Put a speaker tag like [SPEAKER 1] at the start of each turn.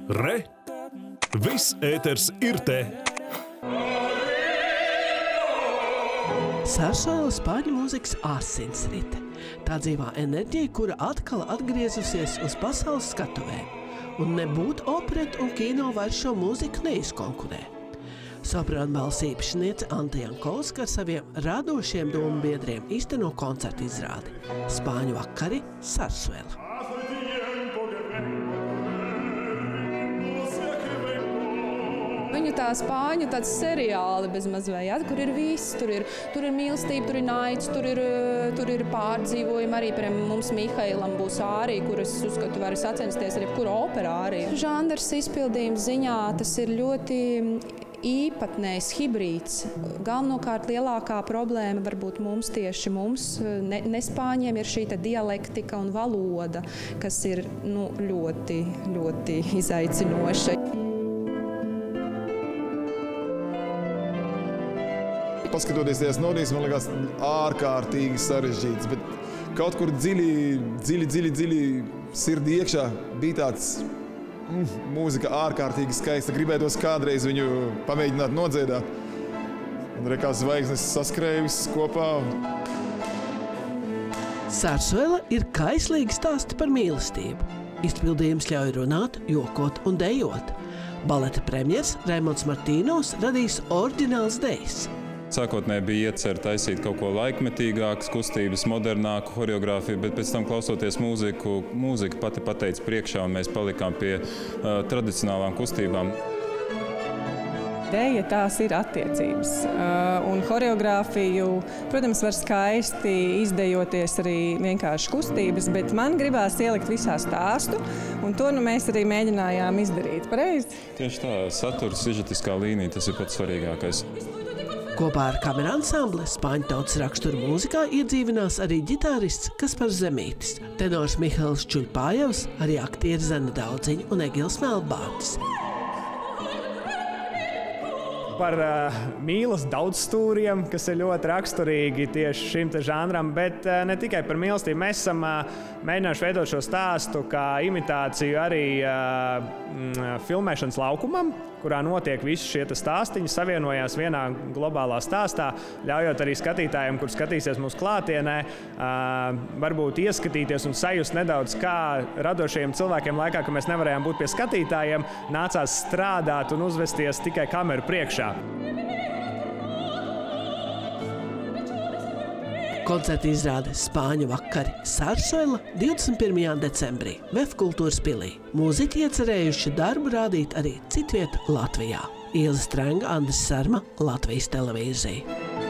[SPEAKER 1] Re! Viss ēters ir te!
[SPEAKER 2] Sarsuela spāņu mūzikas asinsrite. Tā dzīvā enerģija, kura atkal atgriezusies uz pasaules skatuvēm. Un nebūt opereta un kino vairs šo mūziku neizkonkurē. Soprāna balss īpašniece Anta Jankovska ar saviem radošiem domu biedriem īsteno koncertu izrādi. Spāņu vakari Sarsuela.
[SPEAKER 3] Viņu tā spāņu tāds seriāli bezmaz vai, ja, kur ir viss, tur ir mīlestība, tur ir naids, tur ir pārdzīvojumi. Arī pie mums Mihailam būs ārī, kuras uzskatu var sacensties ar jebkuru operā arī. Žandrs izpildījums ziņā tas ir ļoti īpatnējs hibrīds. Galvenokārt lielākā problēma varbūt tieši mums, ne spāņiem, ir šī dialektika un valoda, kas ir ļoti, ļoti izaicinoša.
[SPEAKER 4] Paskatoties tajās nodīs, man liekas ārkārtīgi sarežģīts, bet kaut kur dziļi sirdī iekšā bija tāds mūzika ārkārtīgi skaista. Gribētos kādreiz viņu pamēģināt nodziedāt. Un kā zvaigznes saskrēja viss kopā.
[SPEAKER 2] Sarsuela ir kaislīgi stāsti par mīlestību. Izpildījums ļauj runāt, jokot un dejot. Baleta premjers Raimonds Martīnos radīs oriģināls dejs.
[SPEAKER 5] Sākotnēji bija iecerta taisīt kaut ko laikmetīgākas kustības, modernāku choreogrāfiju, bet pēc tam klausoties mūziku, mūzika pati pateica priekšā un mēs palikām pie tradicionālām kustībām.
[SPEAKER 6] Deja tās ir attiecības, un choreogrāfiju, protams, var skaisti izdejoties arī vienkārši kustības, bet man gribās ielikt visā stāstu, un to mēs arī mēģinājām izdarīt. Pareizi?
[SPEAKER 5] Tieši tā, saturs, sižetiskā līnija, tas ir pats svarīgākais.
[SPEAKER 2] Kopā ar kameru ansambli spāņu tautas rakstura mūzikā iedzīvinās arī ģitārists Kaspars Zemītis, tenors Mihails Čuļpājevs, arī aktieri Zane Daudziņa un Egils Melbārtis.
[SPEAKER 7] Par mīlas daudzstūriem, kas ir ļoti raksturīgi tieši šim žanram, bet ne tikai par mīlestību. Mēs esam mēģinājuši veidot šo stāstu kā imitāciju arī filmēšanas laukumam, kurā notiek visi šie stāstiņi, savienojās vienā globālā stāstā, ļaujot arī skatītājiem, kur skatīsies mūsu klātienē, varbūt ieskatīties un sajust nedaudz, kā radošajiem cilvēkiem laikā, ka mēs nevarējām būt pie skatītājiem, nācās strādāt un uzvesties tikai kameru priekšā.
[SPEAKER 2] Koncerta izrāde Spāņu vakari Sarsuela 21. decembrī VF Kultūras pilī. Mūziķi iecerējuši darbu rādīt arī citviet Latvijā. Ilze Strenga, Andris Sarma, Latvijas televīzija.